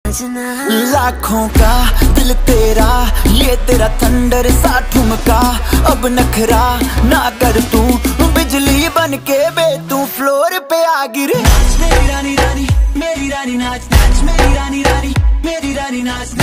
लाखों का दिल तेरा, ये तेरा थंडर सा ठुमका। अब नखरा ना कर तू, बिजली बन के बे तू फ्लोर पे आ गिरे। मेरी रानी रानी, मेरी रानी नाच नाच, मेरी रानी रानी, मेरी रानी नाच।